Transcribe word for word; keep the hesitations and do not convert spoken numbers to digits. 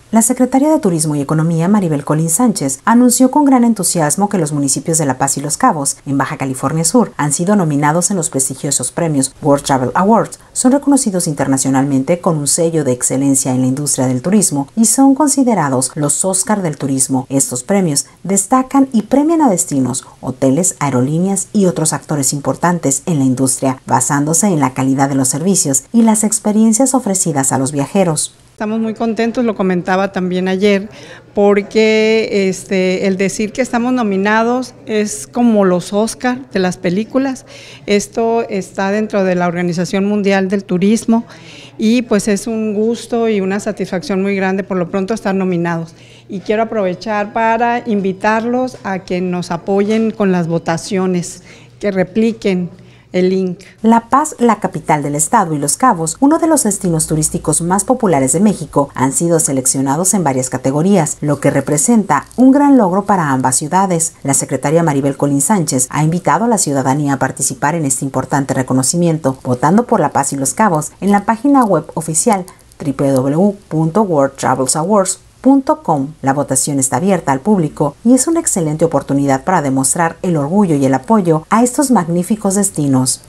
La secretaria de Turismo y Economía, Maribel Colín Sánchez, anunció con gran entusiasmo que los municipios de La Paz y Los Cabos, en Baja California Sur, han sido nominados en los prestigiosos premios World Travel Awards. Son reconocidos internacionalmente con un sello de excelencia en la industria del turismo y son considerados los Oscar del turismo. Estos premios destacan y premian a destinos, hoteles, aerolíneas y otros actores importantes en la industria, basándose en la calidad de los servicios y las experiencias ofrecidas a los viajeros. Estamos muy contentos, lo comentaba también ayer, porque este, el decir que estamos nominados es como los Oscar de las películas. Esto está dentro de la Organización Mundial del Turismo y pues es un gusto y una satisfacción muy grande por lo pronto estar nominados. Y quiero aprovechar para invitarlos a que nos apoyen con las votaciones, que repliquen el link. La Paz, la capital del estado, y Los Cabos, uno de los destinos turísticos más populares de México, han sido seleccionados en varias categorías, lo que representa un gran logro para ambas ciudades. La secretaria Maribel Colín Sánchez ha invitado a la ciudadanía a participar en este importante reconocimiento, votando por La Paz y Los Cabos en la página web oficial doble u doble u doble u punto world travels awards punto com. La votación está abierta al público y es una excelente oportunidad para demostrar el orgullo y el apoyo a estos magníficos destinos.